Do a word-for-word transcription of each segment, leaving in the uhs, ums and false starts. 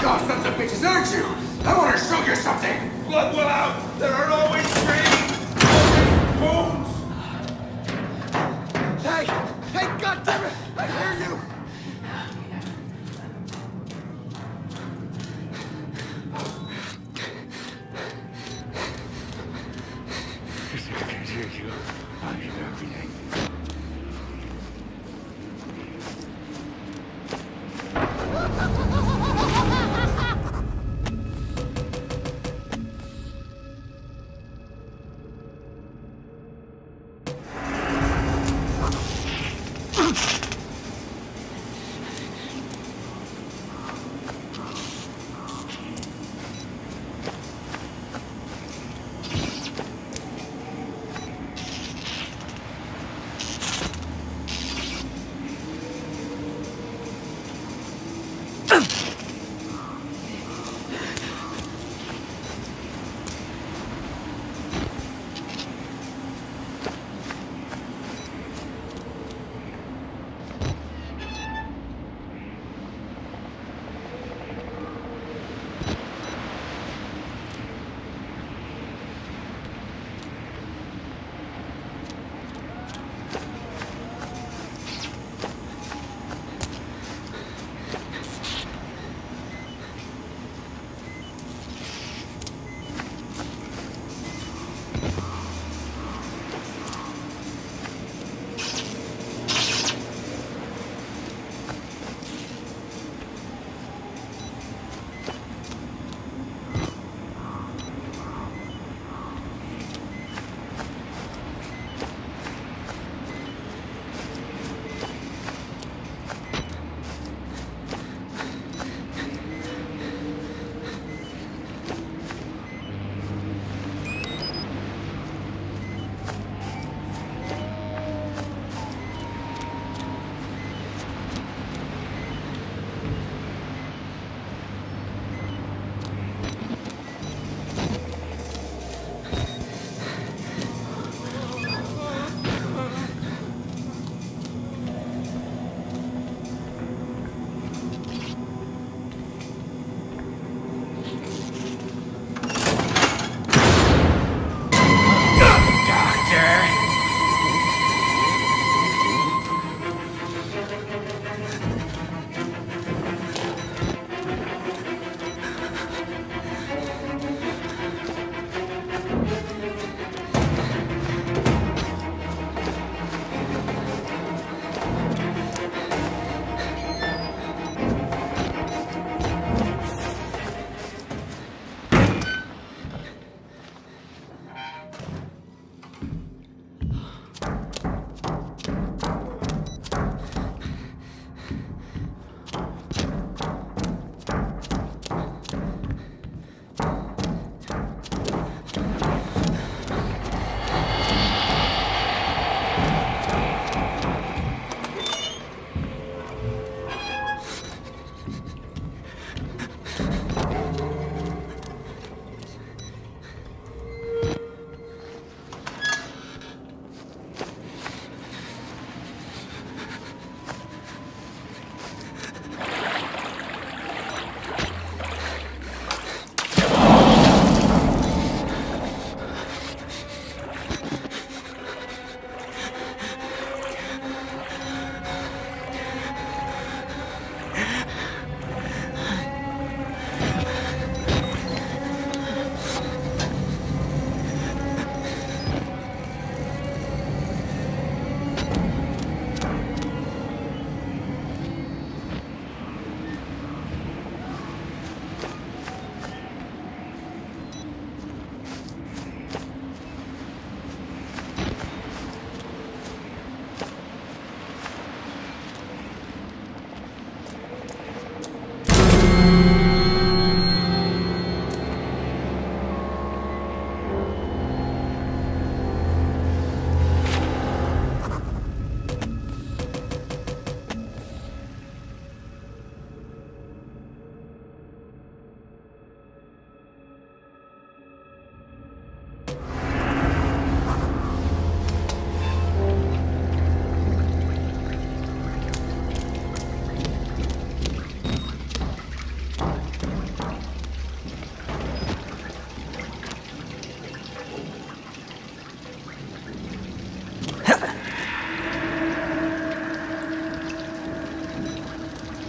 tough sons of bitches, aren't you? I want to show you something. Blood will out. There are always three. Bones. Hey, hey, goddammit! I hear you. I can't hear you. I hear everything.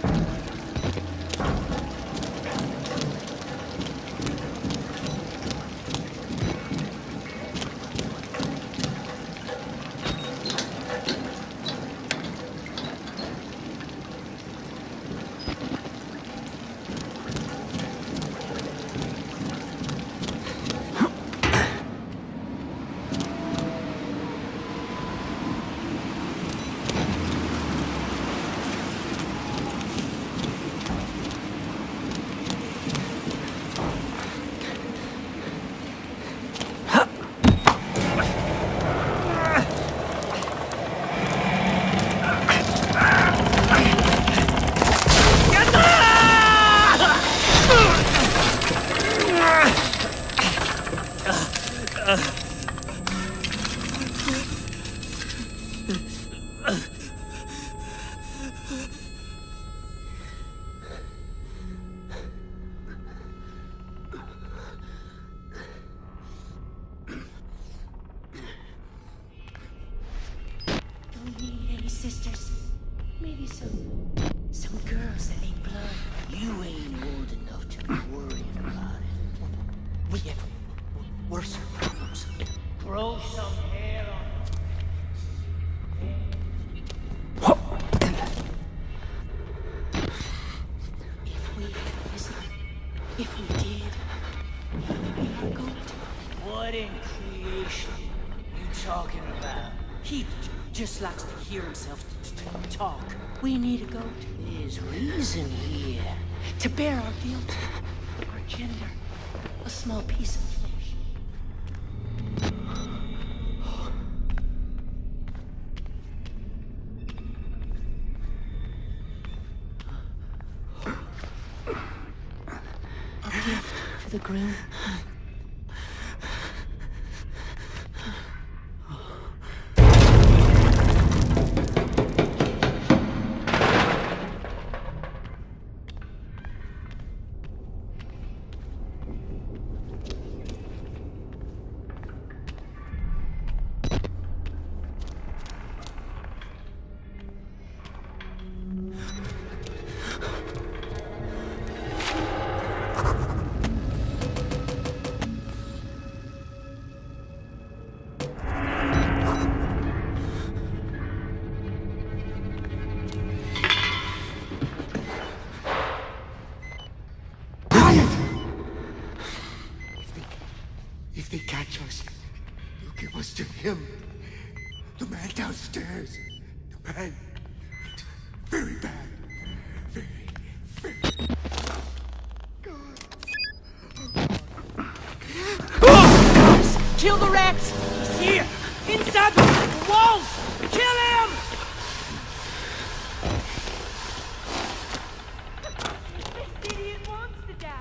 Sisters, maybe some some girls that ain't blood. You ain't old enough to be worrying about it. We have worse problems. Grow some hair on. If we had listened, if we did, maybe our goat. What in creation you talking about? He just likes to hear himself talk. We need a goat. There's reason here. To bear our guilt, our gender, a small piece of flesh. A gift for the groom. If they catch us, you give us to him. The man downstairs. The man. Very bad. Very, very. Kill the rats! He's here! Inside the walls! Kill him! This idiot wants to die.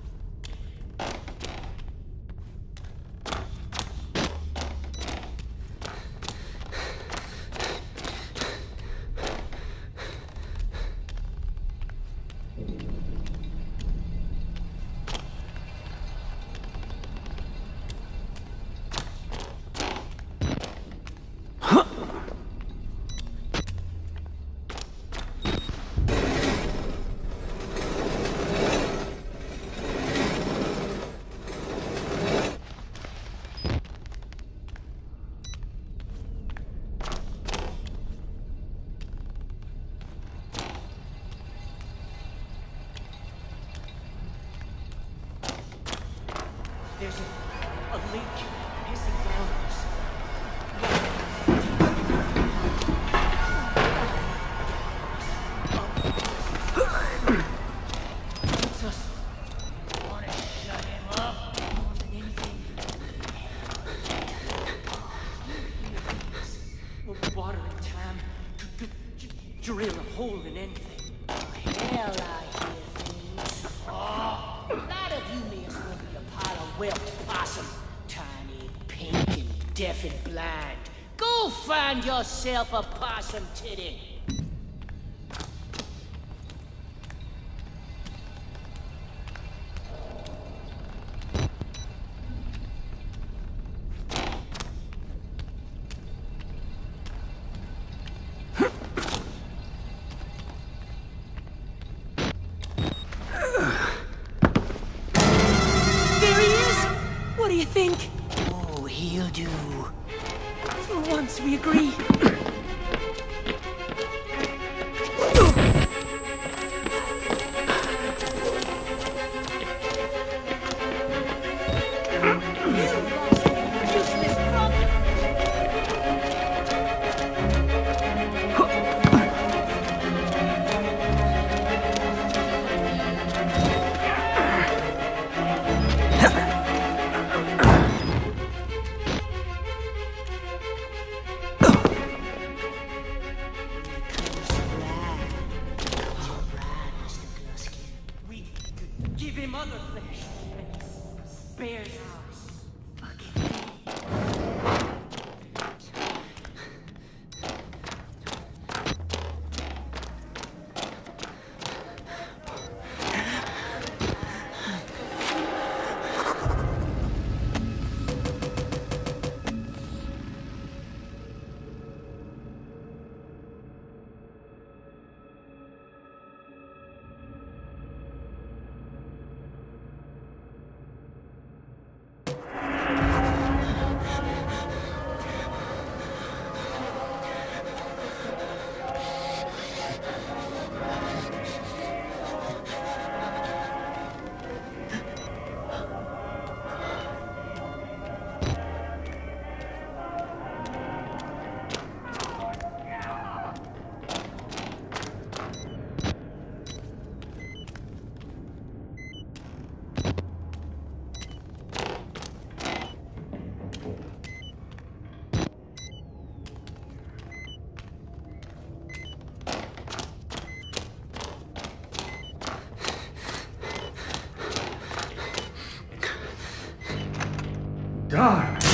There's a, a leak hissing down us. It's us. Wanna shut him up? More than anything. Water and time. Drill a hole in anything. Hell, I hear things. Oh, a lot of you may as well be a pile of whelp possum. Tiny, pink, and deaf and blind. Go find yourself a possum titty. do you think? Oh, he'll do. For once we agree. Give him other flesh, and he spares ours. Fucking Darn.